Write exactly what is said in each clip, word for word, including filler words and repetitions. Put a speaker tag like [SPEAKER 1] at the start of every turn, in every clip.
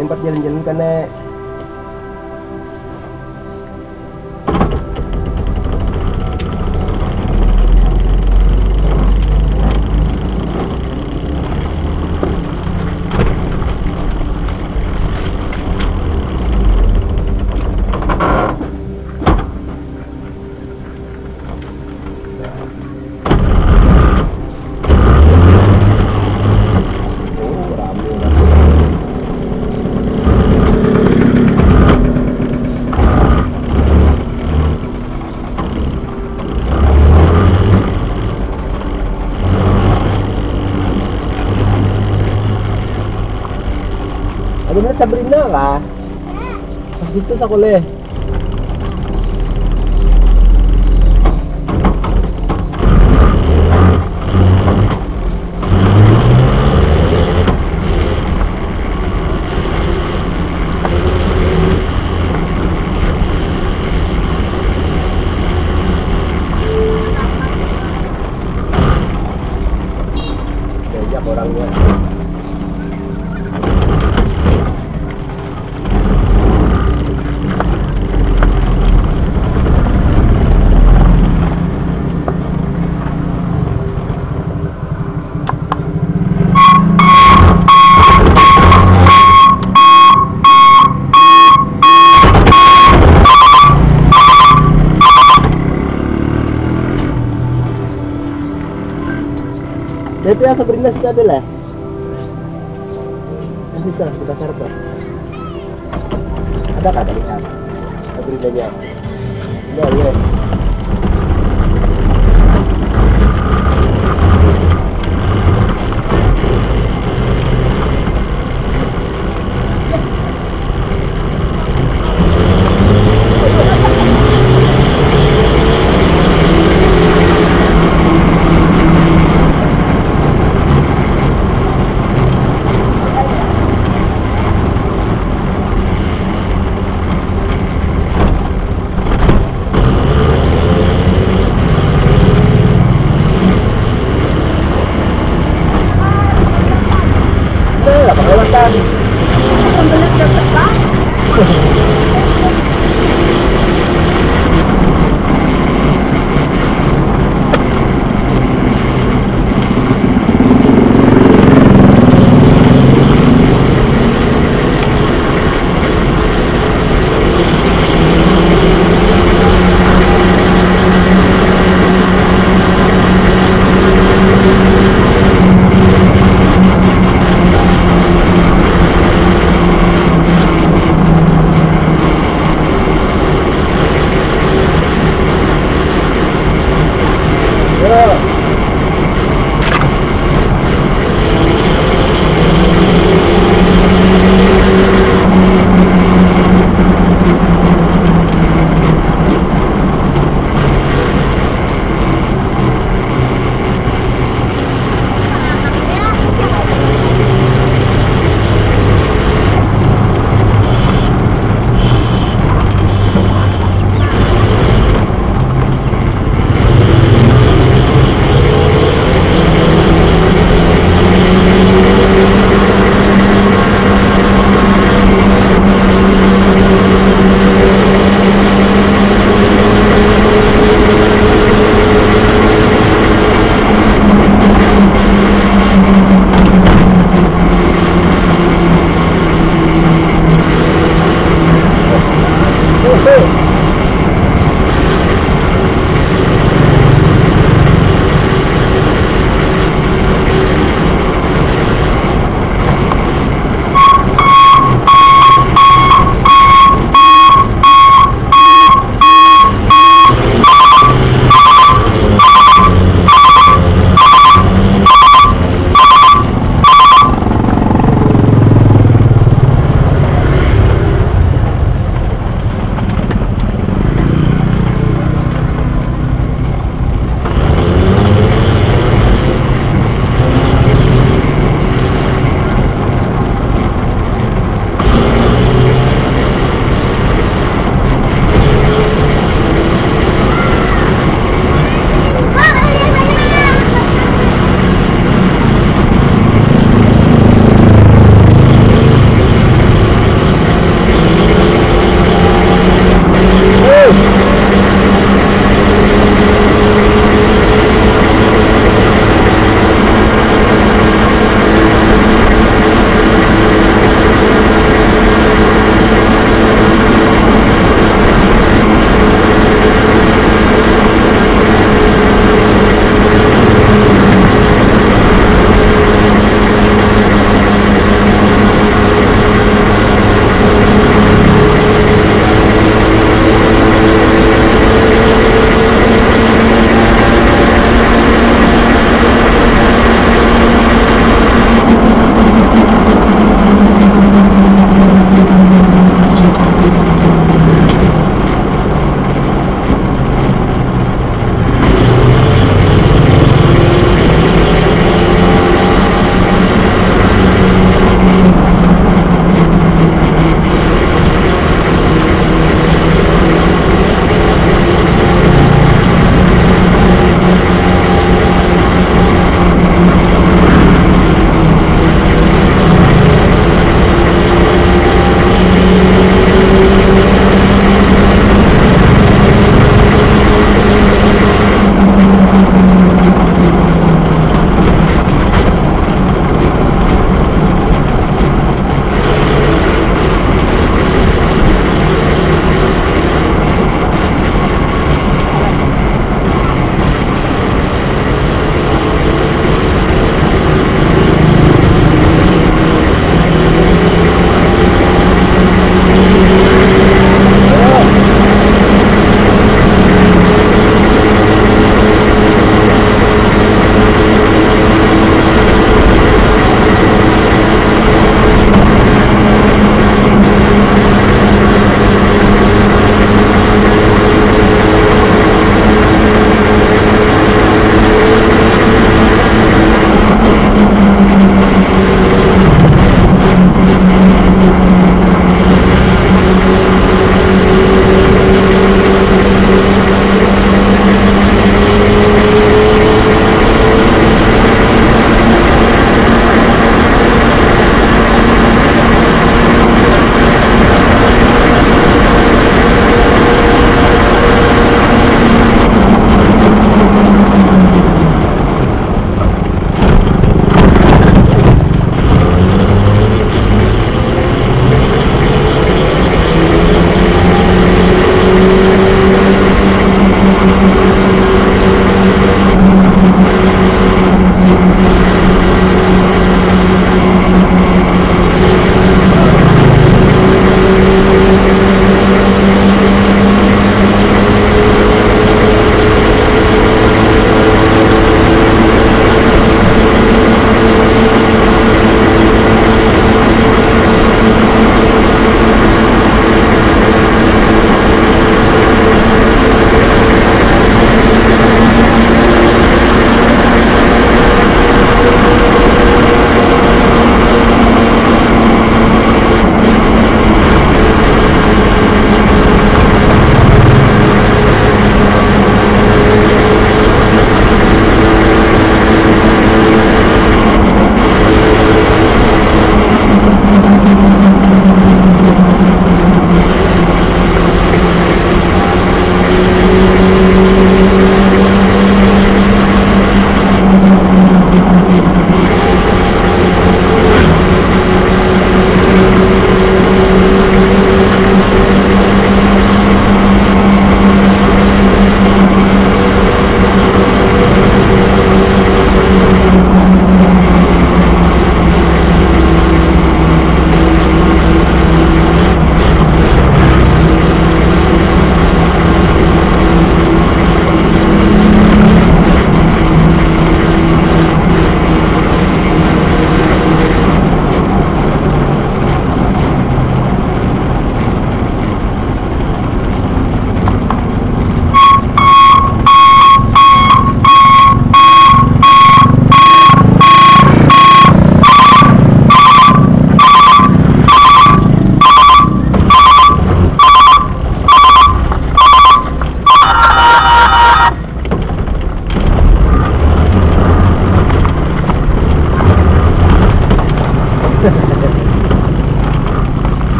[SPEAKER 1] tempat jalan-jalan karena ada na Sabrina ka? Pas dito sa kule. Diajak orangnya. Itu yang Sabrina sudah ada lah. Masih terus kita serba. Ada kah tadi kan? Sabrina nya. Ya ya.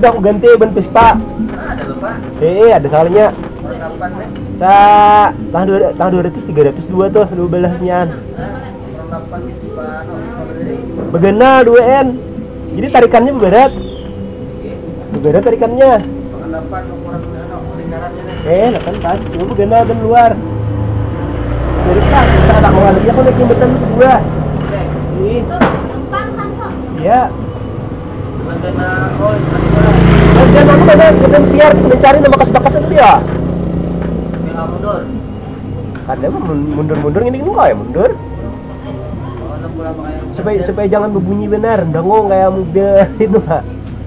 [SPEAKER 1] udah aku ganti ban Vespa.
[SPEAKER 2] Ah, ada lupa.
[SPEAKER 1] Eh, ada salahnya.
[SPEAKER 2] Orang kapan nih?
[SPEAKER 1] Ta tahun dua tahun dua ratus tiga ratus dua tuh dua belasnya.
[SPEAKER 2] Orang kapan gitu Pak?
[SPEAKER 1] Begena dua n. Jadi tarikannya berat. Berat tarikannya.
[SPEAKER 2] Pengendapan ukuran ano lingkarannya nih.
[SPEAKER 1] Eh, lah kan pas. Itu begena dan luar. Dari pas kita ada kawan lagi aku naik jembatan kedua.
[SPEAKER 2] Oke.
[SPEAKER 1] Ih.
[SPEAKER 3] Gampang kan kok.
[SPEAKER 1] Ya.
[SPEAKER 2] Bagaimana oh itu
[SPEAKER 1] Dan aku mana kita siar mencari nama bekas-bekas itu ya.
[SPEAKER 2] yang mundur.
[SPEAKER 1] Ada mah mundur-mundur ini enggak ya mundur.
[SPEAKER 2] Oh, ada berapa kayak
[SPEAKER 1] Supaya supaya jangan berbunyi benar, dangong kayak mobil itu Pak.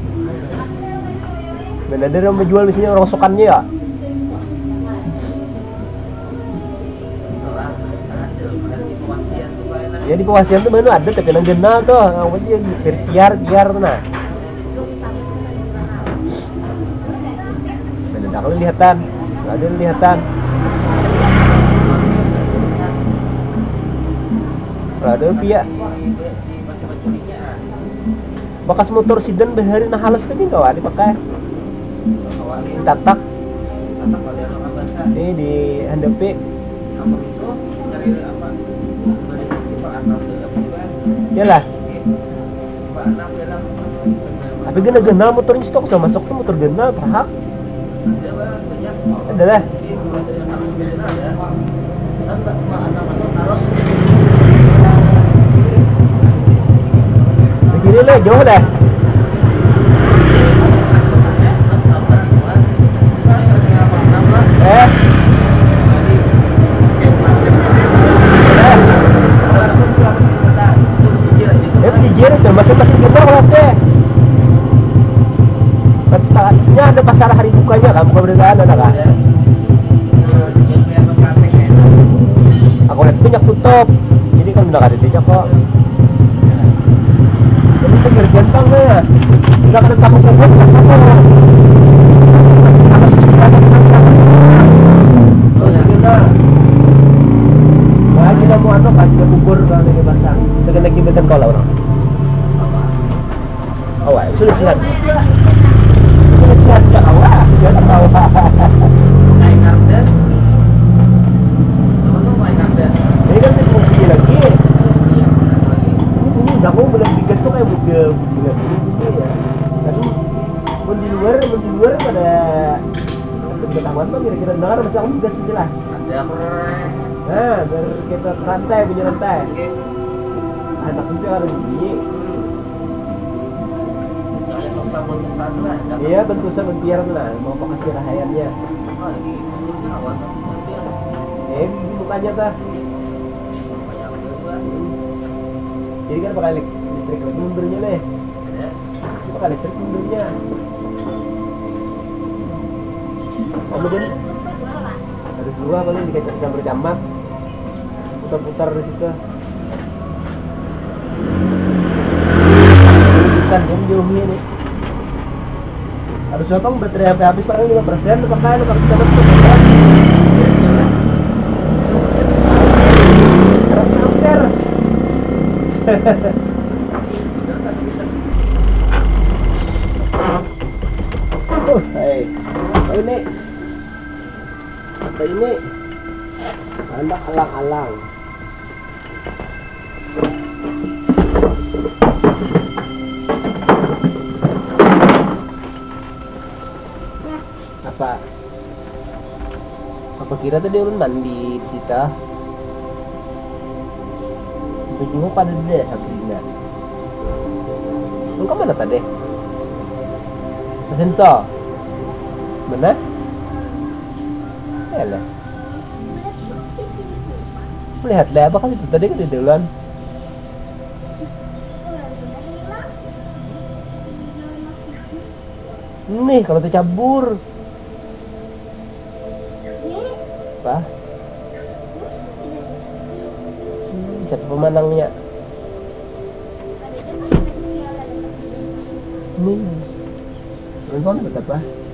[SPEAKER 1] Dan ada yang menjual di sini rongsokannya ya. Ya di Kewasian tuh mana ada tapi nang genal tuh, apa sih siar siar tuh nah. Dan ada kalau lihatan, nggak ada lihatan. Ada pia. Bekas motor sedan behari nah halus tadi kau dipakai. Tatak.
[SPEAKER 2] Tatak kalian orang bahasa.
[SPEAKER 1] Ini di handepi.
[SPEAKER 2] Apa itu? Dari apa? Dari Pak Anam dalam bukan.
[SPEAKER 1] Iyalah.
[SPEAKER 2] Pak Anam dalam
[SPEAKER 1] Tapi gena genal motornya stok sama masuk tuh motor genal terhak.
[SPEAKER 2] ada banyak.
[SPEAKER 1] Ada lah.
[SPEAKER 2] Ini ada yang harus dikenal ya. Dan Pak Anam itu harus
[SPEAKER 1] Begini lah jauh dah. Eh. Eh, jijir itu masih masih kita kalau teh. Pasarnya ada pasar hari bukanya kan, bukan berbedaan ada kan? Aku lihat banyak tutup. Jadi kan udah ada dijak kok. Jadi pinggir gentong deh. Udah kena takut takut takut. Wah, kita mau anu kan, kita ukur kalau ini pasang. Kita naik jembatan kau lah orang. Awak, sudah silat. Sudah silat tak awak, jangan awak.
[SPEAKER 2] naik karden. Teman-teman naik karden.
[SPEAKER 1] Ini kan saya bunyi lagi. Ini bunyi, kamu belum bikin tuh kayak mobil bunyi lagi bunyi ya. Tadi, mau di luar, mau di luar pada ketahuan tuh kira-kira dengar macam kamu juga sih lah.
[SPEAKER 2] Ada
[SPEAKER 1] Nah, biar kita rantai, punya rantai. Anak itu harus bunyi.
[SPEAKER 2] Soalnya total bentuk satu lah.
[SPEAKER 1] Iya, bentuknya bentiar lah, mau kasih rahayannya.
[SPEAKER 2] Oh, ini mundur awal nanti ada
[SPEAKER 1] Eh, bukanya tuh.
[SPEAKER 2] banyak juga.
[SPEAKER 1] Jadi kan pakai listrik lagi mundurnya nih.
[SPEAKER 2] Ada.
[SPEAKER 1] Ini pakai listrik mundurnya. Kemudian ada dua paling dikasih jam berjamat. Putar-putar di situ. Bukan jam jauhnya nih. Harus potong baterai sampai habis paling lima persen lu pakai lu pakai jamat tuh. seratus ampere. Oh, hai. Apa ini? Apa ini? Anda alang-alang. Apa? Apa kira tadi orang mandi kita? Baju pada deh Sabrina. Engkau mana tadi? Sento. Mana? Yalah. Melihat deh apa kan itu tadi kan di duluan. Nih kalau tercabur. Apa? Hmm, satu pemanangnya. Nih. Handphone betapa?